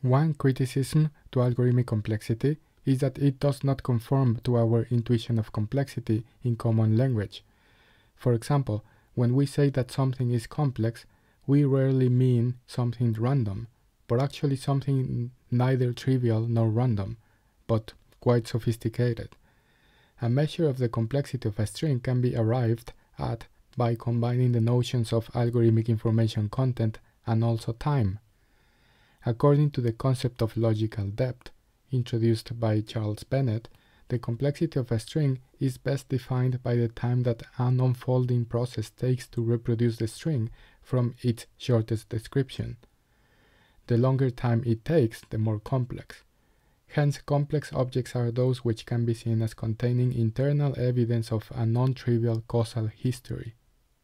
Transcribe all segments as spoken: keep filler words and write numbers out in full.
One criticism to algorithmic complexity is that it does not conform to our intuition of complexity in common language. For example, when we say that something is complex, we rarely mean something random, but actually something neither trivial nor random, but quite sophisticated. A measure of the complexity of a string can be arrived at by combining the notions of algorithmic information content and also time. According to the concept of logical depth, introduced by Charles Bennett, the complexity of a string is best defined by the time that an unfolding process takes to reproduce the string from its shortest description. The longer time it takes, the more complex. Hence, complex objects are those which can be seen as containing internal evidence of a non-trivial causal history.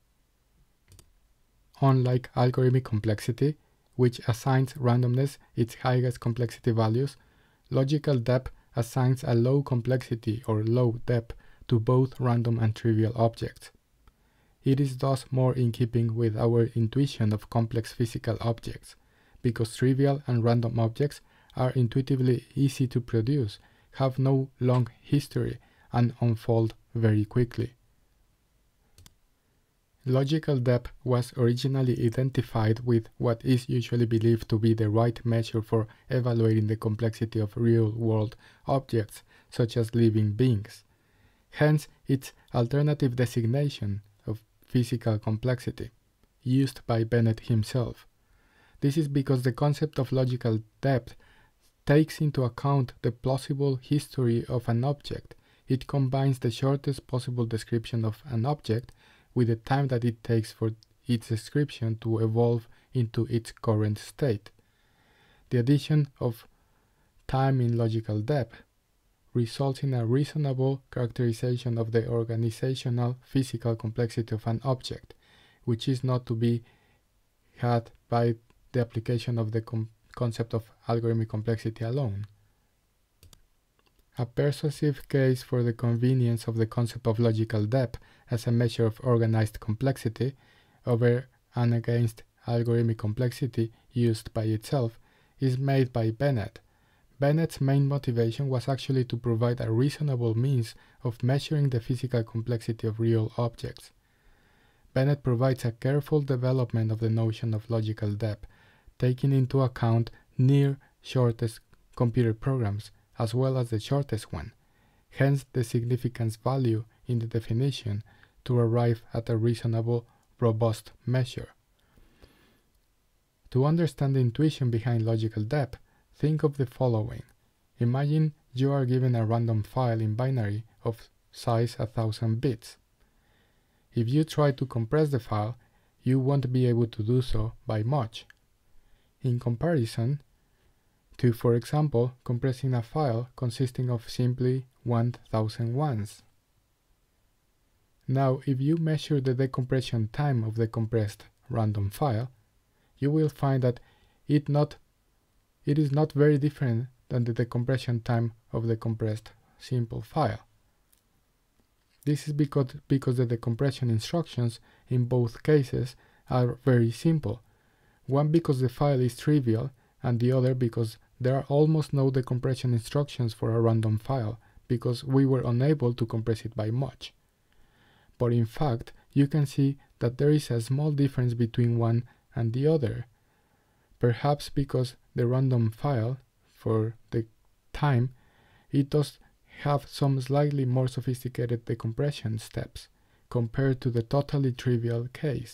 Unlike algorithmic complexity, which assigns randomness its highest complexity values, logical depth assigns a low complexity or low depth to both random and trivial objects. It is thus more in keeping with our intuition of complex physical objects, because trivial and random objects are intuitively easy to produce, have no long history, and unfold very quickly. Logical depth was originally identified with what is usually believed to be the right measure for evaluating the complexity of real-world objects, such as living beings. Hence, its alternative designation of physical complexity, used by Bennett himself. This is because the concept of logical depth takes into account the plausible history of an object. It combines the shortest possible description of an object with the time that it takes for its description to evolve into its current state. The addition of time in logical depth results in a reasonable characterization of the organizational physical complexity of an object, which is not to be had by the application of the com concept of algorithmic complexity alone. A persuasive case for the convenience of the concept of logical depth as a measure of organized complexity over and against algorithmic complexity used by itself is made by Bennett. Bennett's main motivation was actually to provide a reasonable means of measuring the physical complexity of real objects. Bennett provides a careful development of the notion of logical depth, taking into account near shortest computer programs as well as the shortest one, hence the significance value in the definition to arrive at a reasonable, robust measure. To understand the intuition behind logical depth, think of the following. Imagine you are given a random file in binary of size one thousand bits. If you try to compress the file, you won't be able to do so by much. In comparison to, for example, compressing a file consisting of simply one thousand ones. Now, if you measure the decompression time of the compressed random file, you will find that it, not, it is not very different than the decompression time of the compressed simple file. This is because, because the decompression instructions in both cases are very simple. One because the file is trivial, and the other because there are almost no decompression instructions for a random file, because we were unable to compress it by much. But in fact, you can see that there is a small difference between one and the other. Perhaps because the random file, for the time, it does have some slightly more sophisticated decompression steps compared to the totally trivial case.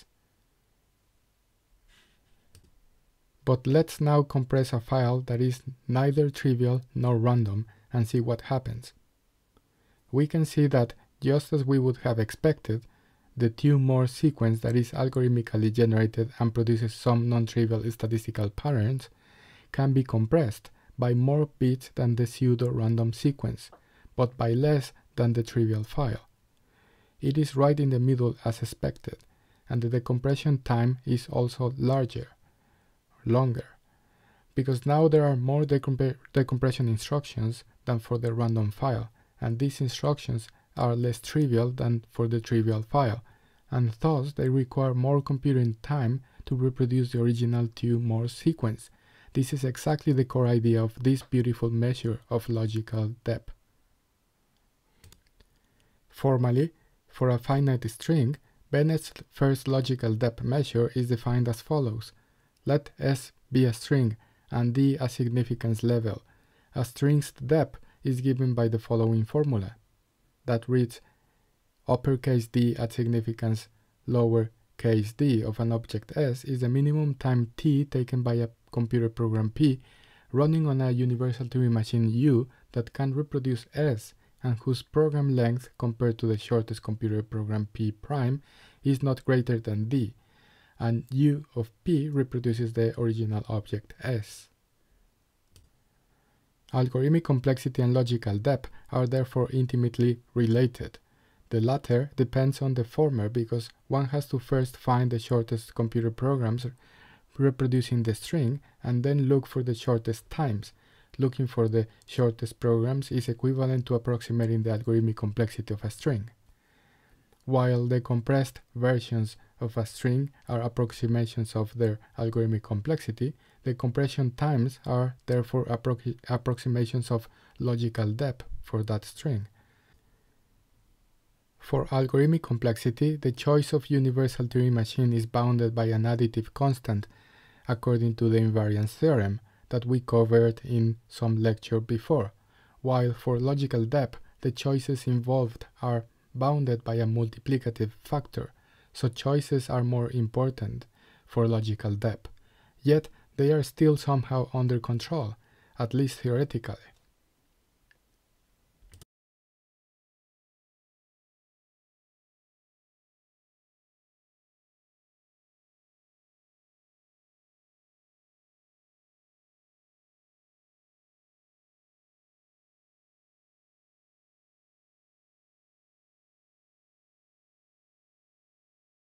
But let's now compress a file that is neither trivial nor random and see what happens. We can see that, just as we would have expected, the two-more sequence that is algorithmically generated and produces some non-trivial statistical patterns can be compressed by more bits than the pseudo-random sequence, but by less than the trivial file. It is right in the middle as expected, and the decompression time is also larger, longer, because now there are more decomp decompression instructions than for the random file, and these instructions are less trivial than for the trivial file, and thus they require more computing time to reproduce the original two-more sequence. This is exactly the core idea of this beautiful measure of logical depth. Formally, for a finite string, Bennett's first logical depth measure is defined as follows. Let S be a string and D a significance level. A string's depth is given by the following formula that reads uppercase D at significance lowercase d of an object S is the minimum time t taken by a computer program P running on a universal Turing machine U that can reproduce S and whose program length compared to the shortest computer program P prime is not greater than D, and U of P reproduces the original object S. Algorithmic complexity and logical depth are therefore intimately related. The latter depends on the former because one has to first find the shortest computer programs reproducing the string and then look for the shortest times. Looking for the shortest programs is equivalent to approximating the algorithmic complexity of a string. While the compressed versions of a string are approximations of their algorithmic complexity, the compression times are therefore appro approximations of logical depth for that string. For algorithmic complexity, the choice of universal Turing machine is bounded by an additive constant according to the invariance theorem that we covered in some lecture before, while for logical depth, the choices involved are bounded by a multiplicative factor, so choices are more important for logical depth. Yet, they are still somehow under control, at least theoretically.